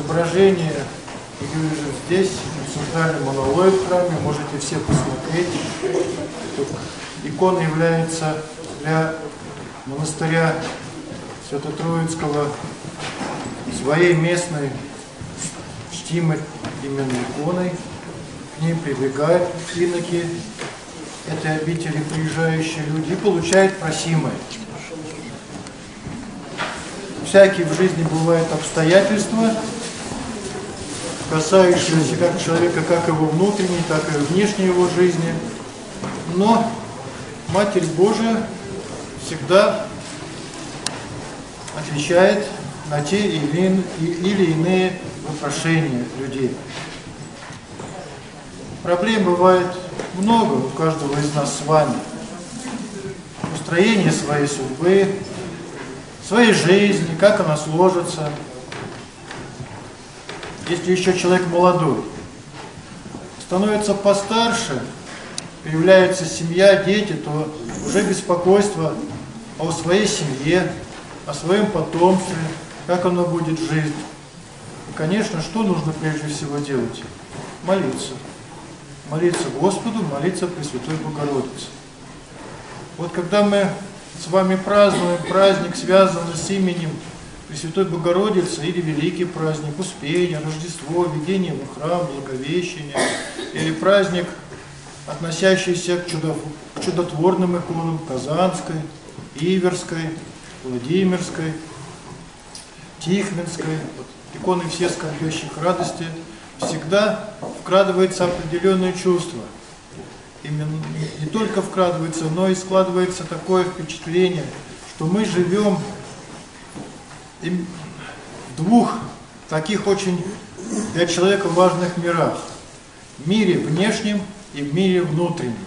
изображение здесь, в центральном монолое в храме, можете все посмотреть. Икона является для монастыря Свято-Троицкого своей местной чтимой именно иконой. К ним прибегают иноки этой обители, приезжающие люди, и получают просимое. Всякие в жизни бывают обстоятельства, касающиеся как человека, как его внутренней, так и внешней его жизни. Но Матерь Божия всегда отвечает на те или иные вопрошения людей. Проблем бывает много у каждого из нас с вами. Устроение своей судьбы, своей жизни, как она сложится. Если еще человек молодой, становится постарше, появляется семья, дети, то уже беспокойство о своей семье, о своем потомстве, как оно будет жить. И, конечно, что нужно прежде всего делать? Молиться. Молиться Господу, молиться Пресвятой Богородице. Вот когда мы с вами празднуем праздник, связанный с именем Пресвятой Богородицы, или великий праздник Успения, Рождество, введение в храм, Благовещение, или праздник, относящийся к чудотворным иконам Казанской, Иверской, Владимирской, Тихвинской, вот, иконы все скорбящих радости, всегда вкрадывается определенное чувство. Именно не только вкрадывается, но и складывается такое впечатление, что мы живем в двух таких очень для человека важных мирах. В мире внешнем и в мире внутреннем.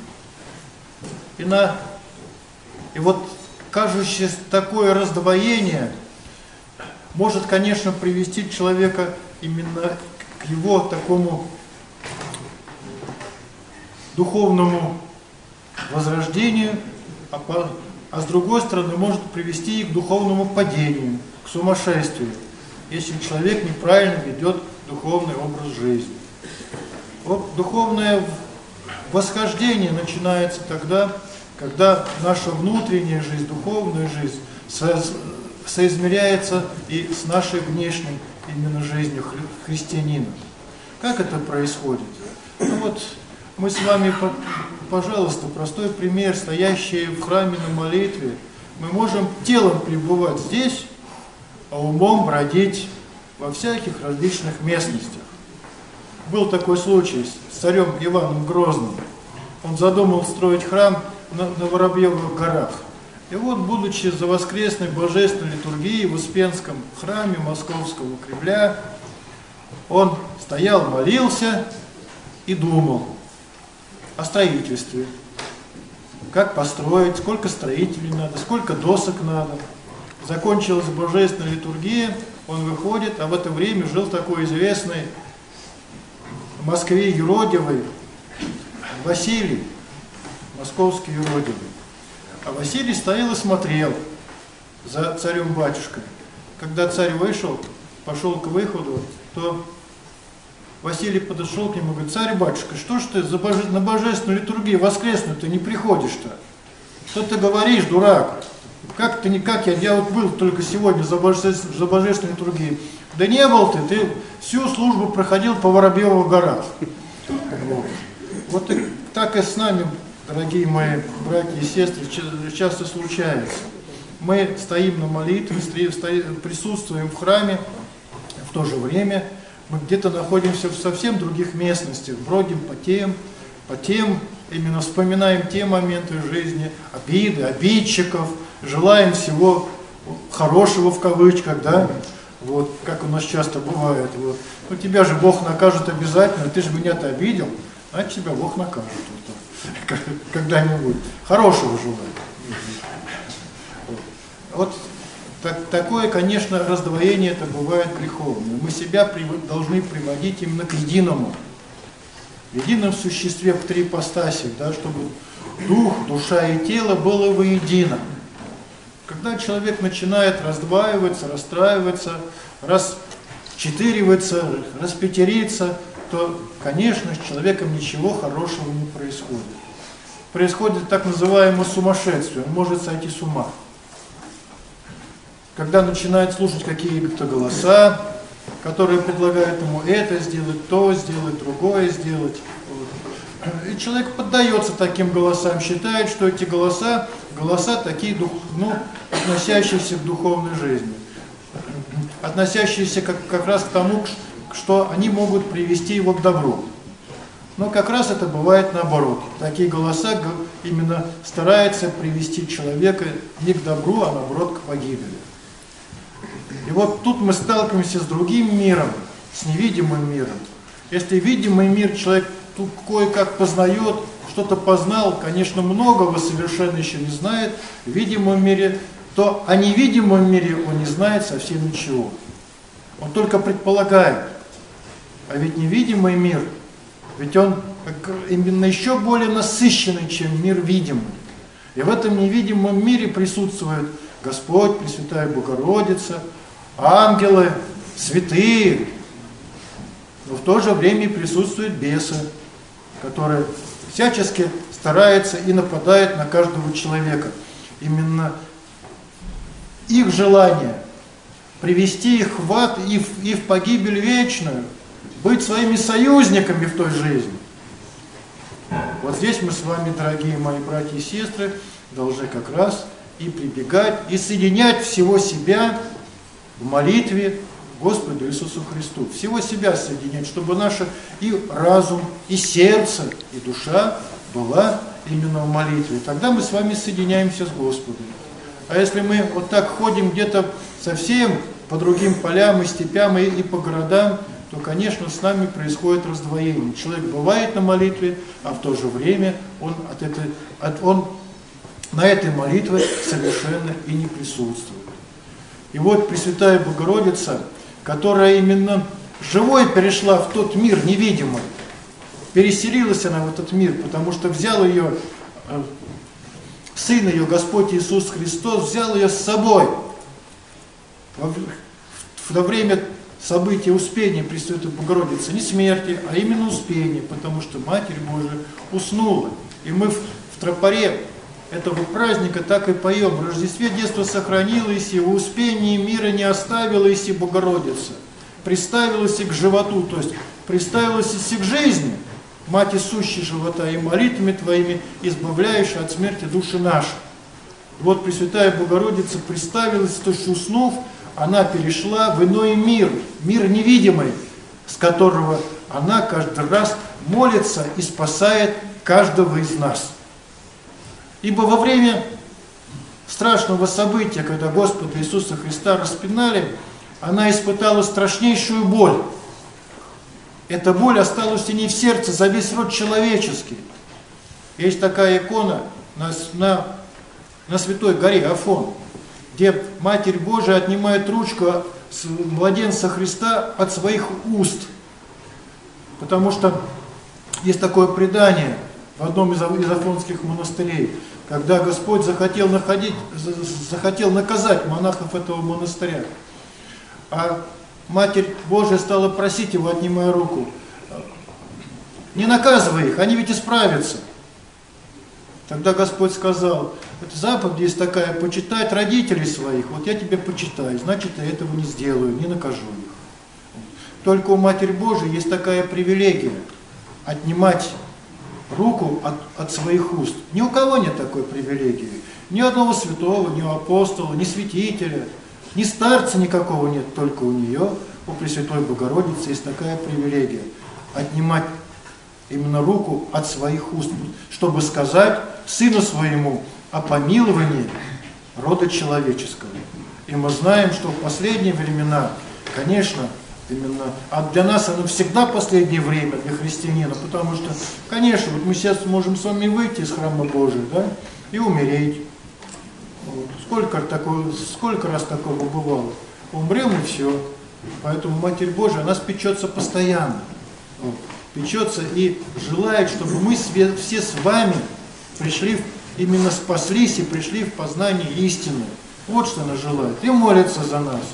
И вот кажущееся такое раздвоение может, конечно, привести человека именно к его такому духовному возрождению, а с другой стороны может привести и к духовному падению, к сумасшествию, если человек неправильно ведет духовный образ жизни. Вот духовное восхождение начинается тогда, когда наша внутренняя жизнь, духовная жизнь соизмеряется и с нашей внешней именно жизнью христианина. Как это происходит? Ну вот мы с вами, пожалуйста, простой пример, стоящий в храме на молитве. Мы можем телом пребывать здесь, а умом бродить во всяких различных местностях. Был такой случай с царем Иваном Грозным. Он задумал строить храм на Воробьевых горах. И вот, будучи за воскресной божественной литургией в Успенском храме Московского Кремля, он стоял, молился и думал о строительстве. Как построить, сколько строителей надо, сколько досок надо. Закончилась божественная литургия, он выходит, а в это время жил такой известный в Москве юродивый Василий, московский юродивый. А Василий стоял и смотрел за царем-батюшкой. Когда царь вышел, пошел к выходу, то Василий подошел к нему и говорит: царь-батюшка, что ж ты на божественную литургию воскресную ты не приходишь-то? Что ты говоришь, дурак? Как ты никак? Я вот был только сегодня за божественной литургией. Да не был ты всю службу проходил по Воробьевых горах. Вот так и с нами, дорогие мои братья и сестры, часто случается. Мы стоим на молитве, присутствуем в храме, в то же время мы где-то находимся в совсем других местностях, бродим по тем, именно вспоминаем те моменты жизни, обиды, обидчиков, желаем всего хорошего в кавычках, да, вот, как у нас часто бывает, вот. Ну, тебя же Бог накажет обязательно, ты же меня-то обидел, значит, тебя Бог накажет, вот, когда-нибудь. Хорошего желаю. Вот такое, конечно, раздвоение это бывает греховное. Мы себя должны приводить именно к единому. В едином существе в три ипостаси, да, чтобы дух, душа и тело было воедино. Когда человек начинает раздваиваться, расстраиваться, расчетыривается, распятерится, то, конечно, с человеком ничего хорошего не происходит. Происходит так называемое сумасшествие, он может сойти с ума. Когда начинает слушать какие-то голоса, которые предлагают ему это сделать, то сделать, другое сделать. И человек поддается таким голосам, считает, что эти голоса такие, относящиеся к духовной жизни, относящиеся как раз к тому, что они могут привести его к добру. Но как раз это бывает наоборот. Такие голоса именно стараются привести человека не к добру, а наоборот к погибели. И вот тут мы сталкиваемся с другим миром, с невидимым миром. Если видимый мир человек тут кое-как познает, что-то познал, конечно, многого совершенно еще не знает в видимом мире, то о невидимом мире он не знает совсем ничего. Он только предполагает. А ведь невидимый мир, ведь он именно еще более насыщенный, чем мир видимый. И в этом невидимом мире присутствует Господь, Пресвятая Богородица, ангелы, святые, но в то же время присутствуют бесы, которые всячески стараются и нападают на каждого человека. Именно их желание привести их в ад и в погибель вечную, быть своими союзниками в той жизни. Вот здесь мы с вами, дорогие мои братья и сестры, должны как раз и прибегать, и соединять всего себя в молитве Господу Иисусу Христу. Всего себя соединять, чтобы наше и разум, и сердце, и душа была именно в молитве. И тогда мы с вами соединяемся с Господом. А если мы вот так ходим где-то совсем по другим полям и степям и по городам, то, конечно, с нами происходит раздвоение. Человек бывает на молитве, а в то же время он на этой молитве совершенно и не присутствует. И вот Пресвятая Богородица, которая именно живой перешла в тот мир невидимый, переселилась она в этот мир, потому что взял ее, Сын ее, Господь Иисус Христос, взял ее с собой во время события Успения Пресвятой Богородицы, не смерти, а именно Успения, потому что Матерь Божия уснула. И мы в тропаре этого праздника так и поем: в Рождестве детство сохранилось, и в Успении мира не оставилось, и Богородица приставилась и к животу, то есть приставилась и к жизни, Мать Иисущей живота, и молитвами Твоими избавляешь от смерти души наши. Вот Пресвятая Богородица приставилась, то есть уснув, она перешла в иной мир, мир невидимый, с которого она каждый раз молится и спасает каждого из нас. Ибо во время страшного события, когда Господа Иисуса Христа распинали, она испытала страшнейшую боль. Эта боль осталась и не в сердце, за весь род человеческий. Есть такая икона на Святой горе Афон, где Матерь Божия отнимает ручку с младенца Христа от своих уст. Потому что есть такое предание в одном из афонских монастырей, когда Господь захотел наказать монахов этого монастыря. А Матерь Божия стала просить его, отнимая руку: не наказывай их, они ведь исправятся. Тогда Господь сказал: это заповедь есть такая, почитать родителей своих, вот я тебя почитаю, значит, я этого не сделаю, не накажу их. Только у Матери Божией есть такая привилегия — отнимать руку от своих уст. Ни у кого нет такой привилегии. Ни одного святого, ни апостола, ни святителя, ни старца никакого нет, только у нее, у Пресвятой Богородицы, есть такая привилегия — отнимать именно руку от своих уст, чтобы сказать Сыну Своему о помиловании рода человеческого. И мы знаем, что в последние времена, конечно, именно, а для нас оно всегда последнее время, для христианина, потому что, конечно, вот мы сейчас можем с вами выйти из храма Божия, да, и умереть. Вот. Сколько раз такого бывало? Умрем и все. Поэтому Матерь Божия о нас печется постоянно. Вот. Печется и желает, чтобы мы все с вами пришли, именно спаслись и пришли в познание истины. Вот что она желает. И молится за нас.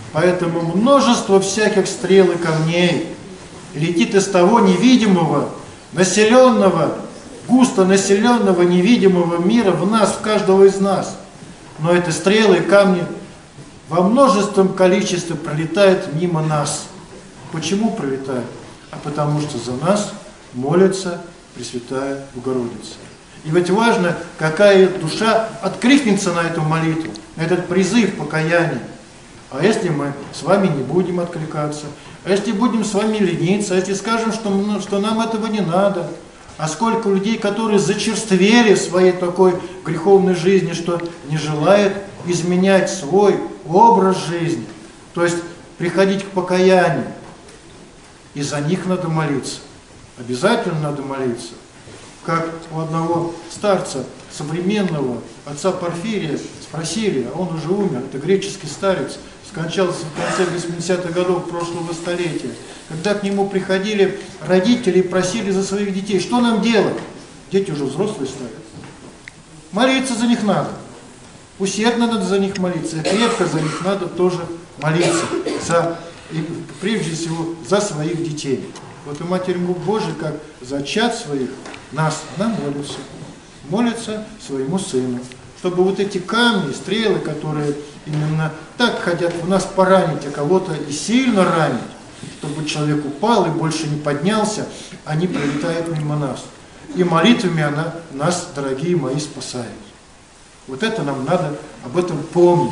Поэтому множество всяких стрел и камней летит из того невидимого, населенного, густо населенного невидимого мира в нас, в каждого из нас. Но эти стрелы и камни во множественном количестве пролетают мимо нас. Почему пролетают? А потому что за нас молится Пресвятая Богородица. И ведь важно, какая душа откликнется на эту молитву, на этот призыв покаяния. А если мы с вами не будем откликаться, а если будем с вами лениться, а если скажем, что нам этого не надо, а сколько людей, которые зачерствели в своей такой греховной жизни, что не желают изменять свой образ жизни, то есть приходить к покаянию, и за них надо молиться, обязательно надо молиться. Как у одного старца, современного отца Порфирия, спросили, а он уже умер, это греческий старец, скончался в конце 80-х годов прошлого столетия, когда к нему приходили родители и просили за своих детей, что нам делать? Дети уже взрослые стали. Молиться за них надо. Усердно надо за них молиться, и крепко за них надо тоже молиться, и прежде всего за своих детей. Вот и Матерь Божия, как зачат своих нас, она молится своему Сыну, чтобы вот эти камни, стрелы, которые именно так хотят в нас поранить, а кого-то и сильно ранить, чтобы человек упал и больше не поднялся, они пролетают мимо нас. И молитвами она нас, дорогие мои, спасает. Вот это нам надо об этом помнить.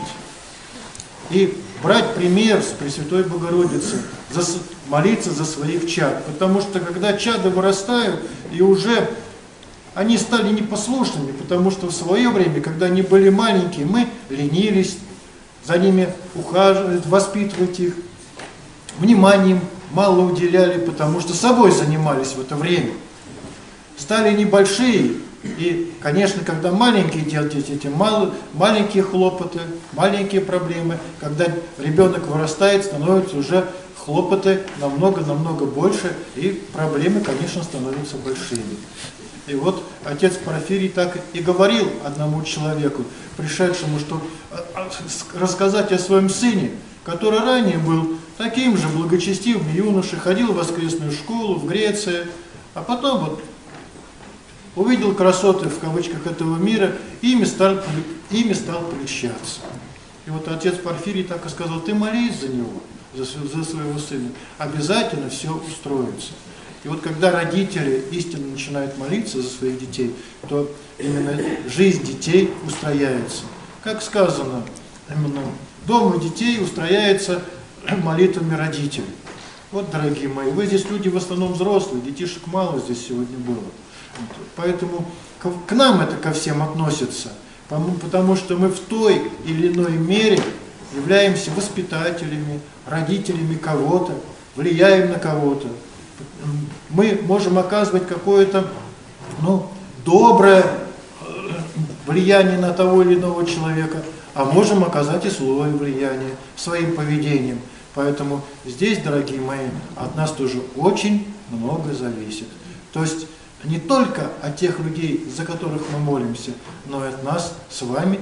И брать пример с Пресвятой Богородицы, молиться за своих чад. Потому что когда чада вырастают, и уже они стали непослушными, потому что в свое время, когда они были маленькие, мы ленились за ними, ухаживать, воспитывать их, вниманием мало уделяли, потому что собой занимались в это время. Стали небольшие, и, конечно, когда маленькие делают эти маленькие хлопоты, маленькие проблемы, когда ребенок вырастает, становятся уже хлопоты намного больше, и проблемы, конечно, становятся большими. И вот отец Порфирий так и говорил одному человеку, пришедшему, что рассказать о своем сыне, который ранее был таким же благочестивым юношей, ходил в воскресную школу в Греции, а потом вот увидел красоты, в кавычках, этого мира, и ими стал прельщаться. И вот отец Порфирий так и сказал, ты молись за него, за своего сына, обязательно все устроится. И вот когда родители истинно начинают молиться за своих детей, то именно жизнь детей устрояется. Как сказано, именно дом детей устрояется молитвами родителей. Вот, дорогие мои, вы здесь люди в основном взрослые, детишек мало здесь сегодня было. Поэтому к нам это ко всем относится, потому что мы в той или иной мере являемся воспитателями, родителями кого-то, влияем на кого-то. Мы можем оказывать какое-то доброе влияние на того или иного человека, а можем оказать и злое влияние своим поведением. Поэтому здесь, дорогие мои, от нас тоже очень много зависит. То есть не только от тех людей, за которых мы молимся, но и от нас с вами,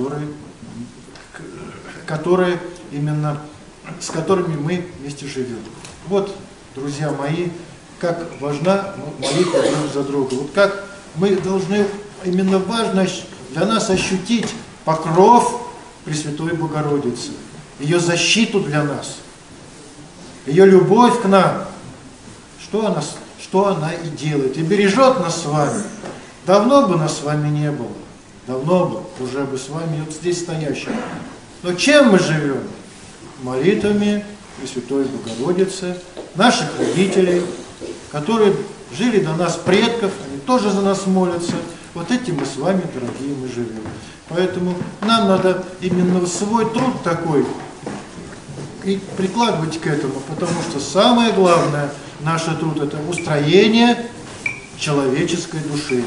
которые именно с которыми мы вместе живем. Вот, друзья мои, как важна молитва друг за друга. Вот как мы должны, именно важно для нас ощутить покров Пресвятой Богородицы, ее защиту для нас, ее любовь к нам, что она и делает, и бережет нас с вами. Давно бы нас с вами не было, давно бы уже бы с вами вот здесь стоящим. Но чем мы живем? Молитвами Пресвятой Богородицы, наших родителей, которые жили до нас предков, они тоже за нас молятся. Вот этим мы с вами, дорогие, мы живем. Поэтому нам надо именно свой труд такой и прикладывать к этому, потому что самое главное наш труд – это устроение человеческой души.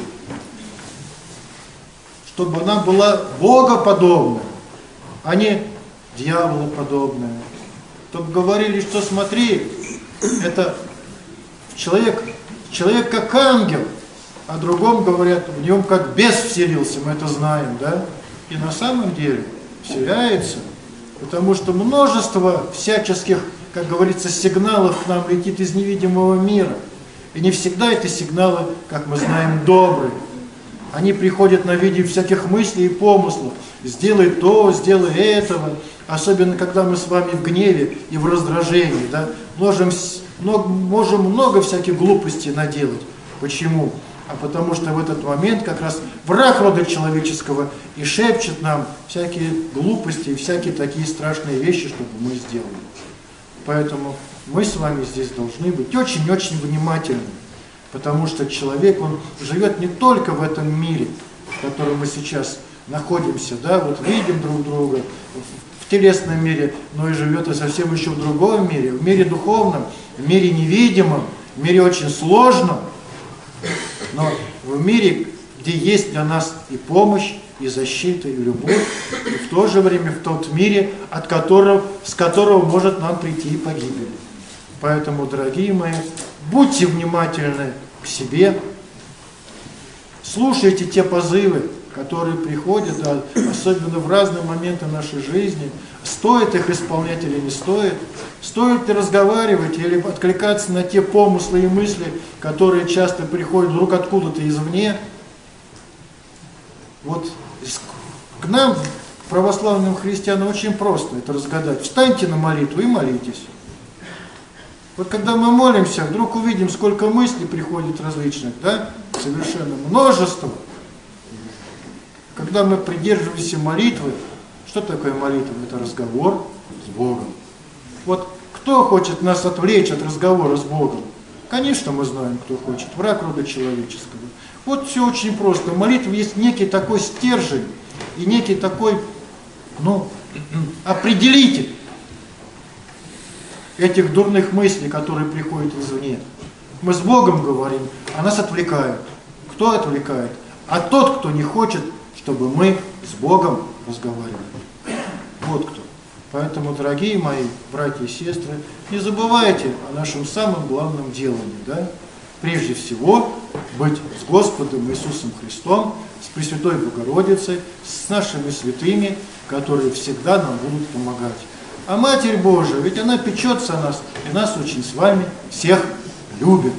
Чтобы она была богоподобная, а не дьяволоподобная. Чтобы говорили, что смотри, это человек как ангел, а другом говорят, в нем как бес вселился, мы это знаем, да? И на самом деле вселяется Потому что множество всяческих, как говорится, сигналов к нам летит из невидимого мира. И не всегда эти сигналы, как мы знаем, добрые. Они приходят на виде всяких мыслей и помыслов. Сделай то, сделай этого. Особенно, когда мы с вами в гневе и в раздражении. Да? Можем много всяких глупостей наделать. Почему? А потому что в этот момент как раз враг рода человеческого и шепчет нам всякие глупости и всякие такие страшные вещи, чтобы мы сделали. Поэтому мы с вами здесь должны быть очень-очень внимательны. Потому что человек, он живет не только в этом мире, в котором мы сейчас находимся, да, вот видим друг друга в телесном мире, но и живет и совсем еще в другом мире, в мире духовном, в мире невидимом, в мире очень сложном, но в мире, где есть для нас и помощь, и защита, и любовь, и в то же время в тот мире, с которого может нам прийти и погибель. Поэтому, дорогие мои, будьте внимательны к себе, слушайте те позывы, которые приходят, да, особенно в разные моменты нашей жизни. Стоит их исполнять или не стоит? Стоит ли разговаривать или откликаться на те помыслы и мысли, которые часто приходят вдруг откуда-то извне? Вот к нам, православным христианам, очень просто это разгадать. Встаньте на молитву и молитесь. Вот когда мы молимся, вдруг увидим, сколько мыслей приходит различных, да? Совершенно множество. Когда мы придерживаемся молитвы, что такое молитва? Это разговор с Богом. Вот кто хочет нас отвлечь от разговора с Богом? Конечно, мы знаем, кто хочет. Враг рода человеческого. Вот все очень просто. Молитва есть некий такой стержень и некий такой, определитель этих дурных мыслей, которые приходят извне. Мы с Богом говорим, а нас отвлекают. Кто отвлекает? А тот, кто не хочет, чтобы мы с Богом разговаривали. Вот кто. Поэтому, дорогие мои братья и сестры, не забывайте о нашем самом главном делании. Да? Прежде всего, быть с Господом Иисусом Христом, с Пресвятой Богородицей, с нашими святыми, которые всегда нам будут помогать. А Матерь Божия, ведь она печется о нас, и нас очень с вами всех любит.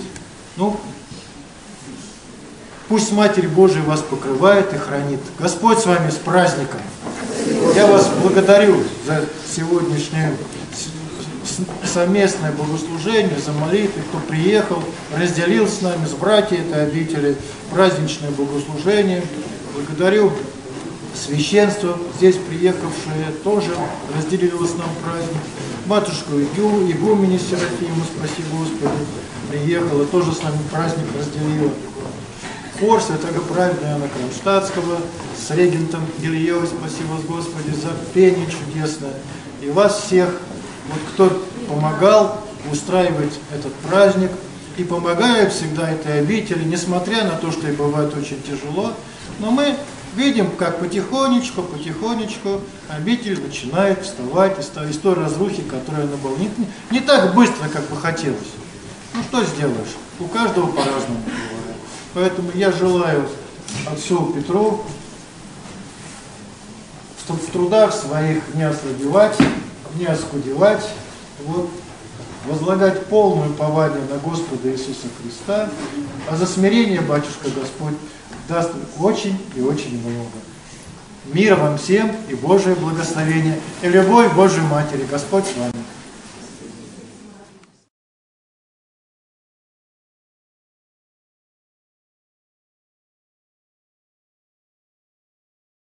Пусть Матерь Божия вас покрывает и хранит. Господь с вами, с праздником! Я вас благодарю за сегодняшнее совместное богослужение, за молитвы, кто приехал, разделил с нами, с братьями этой обители, праздничное богослужение. Благодарю священство, здесь приехавшие, тоже разделило с нами праздник. Матушку игуменю Серафиму, спаси Господи, приехала, тоже с нами праздник разделила. Хор Святого-Праведного Иоанна Кронштадтского с регентом Ильей, спаси вас, Господи, за пение чудесное. И вас всех, вот кто помогал устраивать этот праздник и помогает всегда этой обители, несмотря на то, что и бывает очень тяжело, но мы видим, как потихонечку обитель начинает вставать из той разрухи, которая она была. Не так быстро, как бы хотелось. Что сделаешь? У каждого по-разному бывает. Поэтому я желаю отцу Петру в трудах своих не ослабевать, не оскудевать, возлагать полное упование на Господа Иисуса Христа, а за смирение, батюшка Господь, даст очень и очень много. Мира вам всем и Божие благословение, и любовь Божией Матери. Господь с вами.